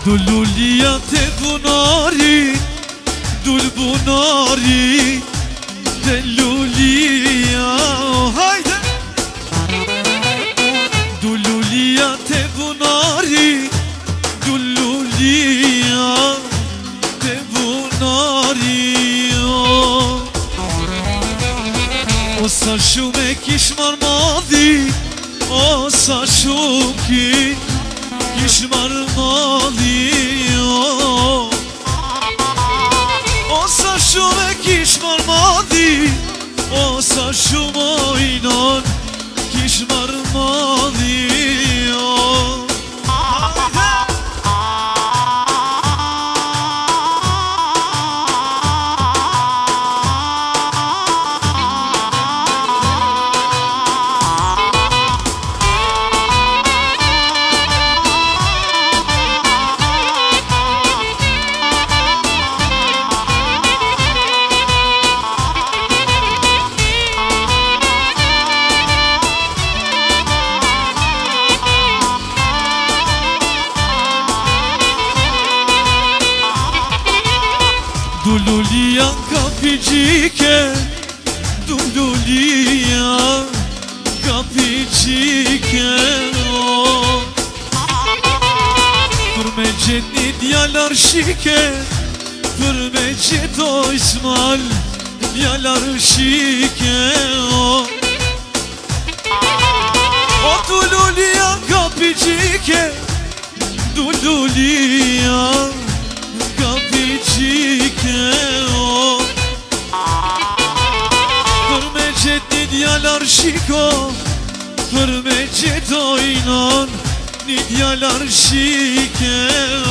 Dululija te bunari, dul bunari, te lulija, hajde! Dululija te bunari, dululija te bunari, o sa shumë e kish marmadhi, o sa shumë kish marmadhi, o sa shumë e kish marmadhi, o sa shumë ojnon kish marmadhi. Dululija ka pigjike, dululija ka pigjike, për me gjet një djalar shike, për me gjet oj smal djalar shike, o dululija ka pigjike, dululija ka pigjike, për me gjet një djalar shiko, për me gjet ojnon një djalar shike.